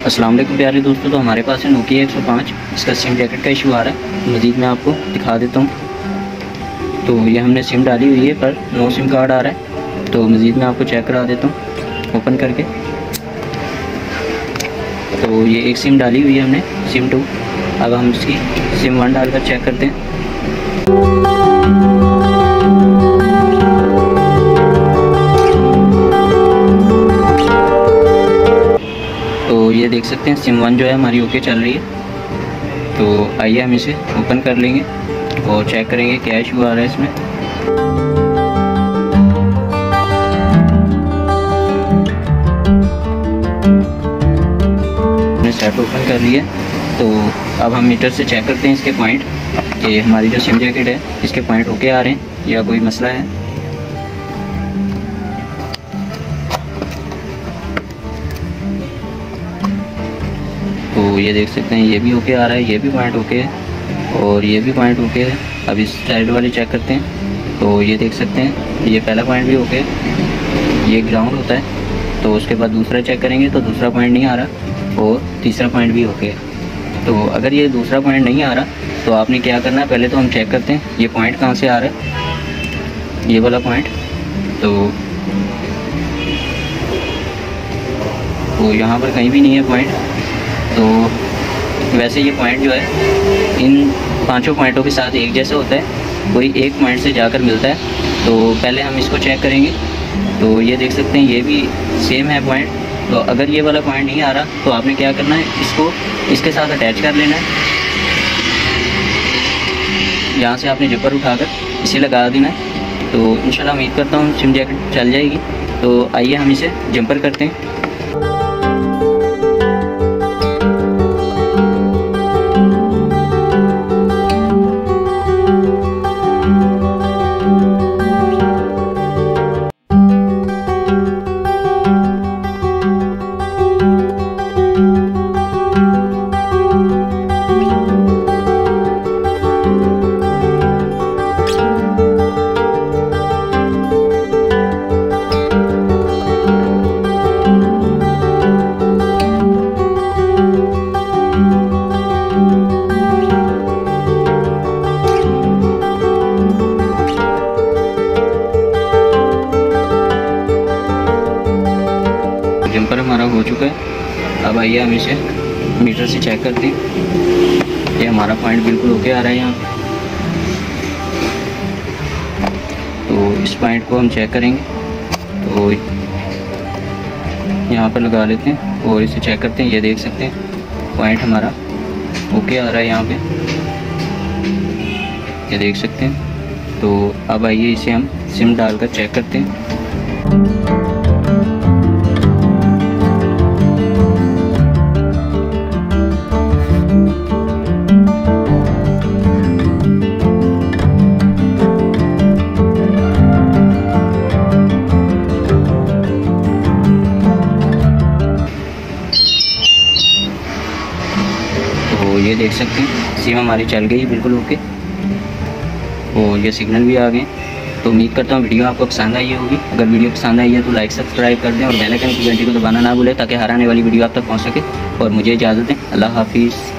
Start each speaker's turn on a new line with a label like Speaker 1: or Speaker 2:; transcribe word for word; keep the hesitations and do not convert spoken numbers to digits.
Speaker 1: अस्सलाम वालेकुम प्यारे दोस्तों। तो हमारे पास है नोकिया एक सौ पाँच, इसका सिम जैकेट का इशू आ रहा है। मज़ीद मैं आपको दिखा देता हूँ। तो ये हमने सिम डाली हुई है पर नो सिम कार्ड आ रहा है। तो मज़ीद मैं आपको चेक करा देता हूँ ओपन करके। तो ये एक सिम डाली हुई है हमने, सिम टू। अब हम इसकी सिम वन डालकर चेक करते हैं। तो ये देख सकते हैं सिम वन जो है हमारी ओके चल रही है। तो आइए हम इसे ओपन कर लेंगे और चेक करेंगे क्या इशू आ रहा है इसमें। हमने सेट ओपन कर लिया। तो अब हम मीटर से चेक करते हैं इसके पॉइंट, कि हमारी जो सिम जैकेट है इसके पॉइंट ओके आ रहे हैं या कोई मसला है। तो ये देख सकते हैं ये भी ओके आ रहा है, ये भी पॉइंट ओके है और ये भी पॉइंट ओके है। अब इस साइड वाली चेक करते हैं। तो ये देख सकते हैं ये पहला पॉइंट भी ओके है, ये ग्राउंड होता है। तो उसके बाद दूसरा चेक करेंगे तो दूसरा पॉइंट नहीं आ रहा और तीसरा पॉइंट भी ओके है। तो अगर ये दूसरा पॉइंट नहीं आ रहा तो आपने क्या करना है, पहले तो हम चेक करते हैं ये पॉइंट कहाँ से आ रहा है, ये वाला पॉइंट। तो वो यहाँ पर कहीं भी नहीं है पॉइंट। तो वैसे ये पॉइंट जो है इन पांचों पॉइंटों के साथ एक जैसा होता है, कोई एक पॉइंट से जाकर मिलता है। तो पहले हम इसको चेक करेंगे। तो ये देख सकते हैं ये भी सेम है पॉइंट। तो अगर ये वाला पॉइंट नहीं आ रहा तो आपने क्या करना है, इसको इसके साथ अटैच कर लेना है। यहाँ से आपने जिपर उठाकर इसे लगा देना है। तो इंशाल्लाह उम्मीद करता हूँ सिम जैकेट चल जाएगी। तो आइए हम इसे जंपर करते हैं। जंपर हमारा हो चुका है। अब आइए हम इसे मीटर से चेक करते हैं। ये हमारा पॉइंट बिल्कुल ओके आ रहा है यहाँ। तो इस पॉइंट को हम चेक करेंगे। तो यहाँ पर लगा लेते हैं और इसे चेक करते हैं। ये देख सकते हैं पॉइंट हमारा ओके आ रहा है यहाँ पे, ये देख सकते हैं। तो अब आइए इसे हम सिम डालकर चेक करते हैं। तो ये देख सकते हैं सिम हमारी चल गई बिल्कुल ओके और ये सिग्नल भी आ गए। तो उम्मीद करता हूँ वीडियो आपको पसंद आई होगी। अगर वीडियो पसंद आई है तो लाइक सब्सक्राइब कर दें और बेल आइकन की घंटी को दबाना ना भूलें, ताकि हर आने वाली वीडियो आप तक पहुँच सके। और मुझे इजाज़त दें। अल्लाह हाफिज़।